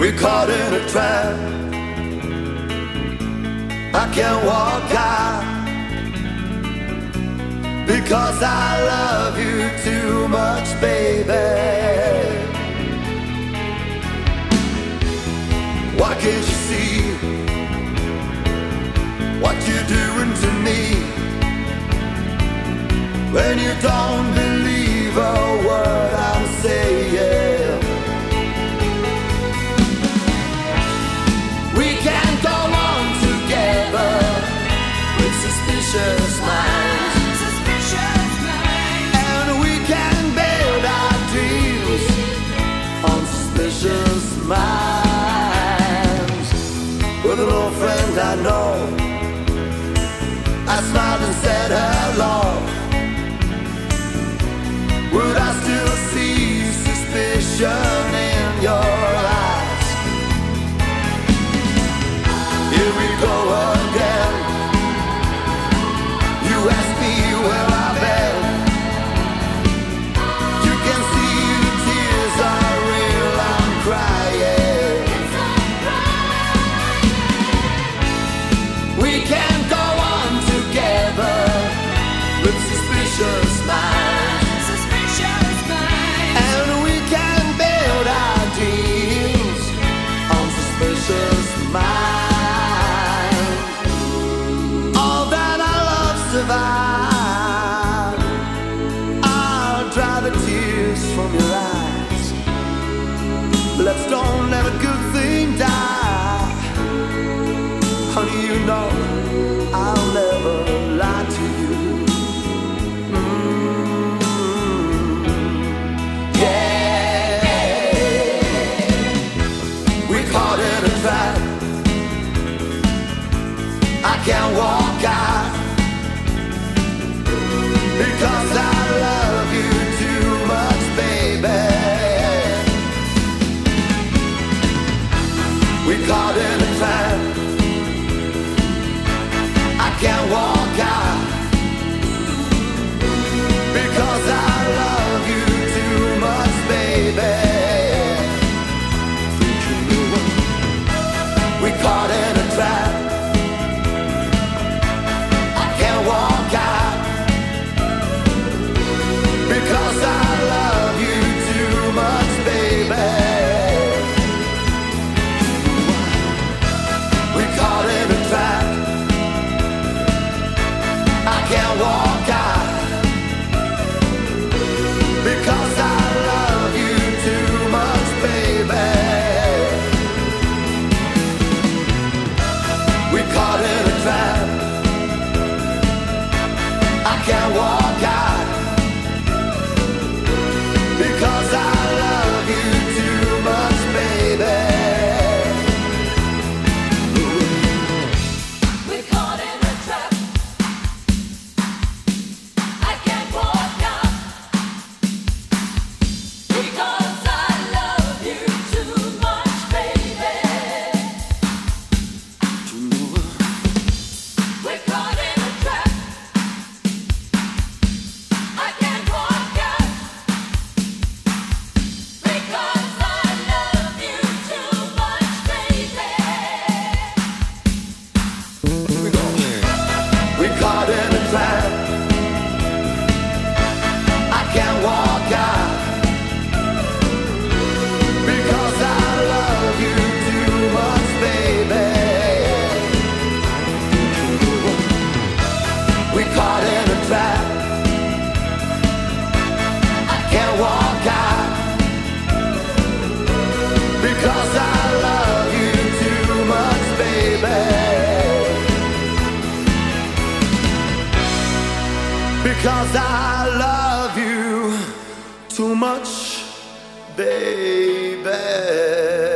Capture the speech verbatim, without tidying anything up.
We're caught in a trap. I can't walk out because I love you too much, baby. Why can't you see what you're doing to me when you don't believe a word I'm saying? We can't go on together with suspicious minds, suspicious minds, and we can build our dreams on suspicious minds. With an old friend I know, I smiled and said hello. Would I still see suspicion in your eyes? Here we go again. You ask me where I've been. You can see the tears are real, I'm crying. We can go on together with suspicious minds, suspicious minds, and we can build our dreams on suspicious minds. All that our love survive, I'll dry the tears from your eyes. Let's don't let a good thing die. Honey, you know I'll never lie to you. Mm, yeah. We're caught in a trap. I can't walk out because I love you too much, baby. We're caught in a trap. I can't walk out because I love you too much, baby. We're caught in a trap. I can't walk out because I love you too much, baby. We're caught in a trap. I can't walk out because I love you too much, baby. We're caught in a trap. I can't walk out because I love you too much, baby. We're caught in a trap. I can't walk out because I love you too much, baby. We're caught in a trap. I can't walk out because I love you too much, baby. We're caught in a trap. I can't walk out because I love you too much, baby. We're caught in a trap. I can't walk out because I love you too much, baby. Because I love you too much, baby.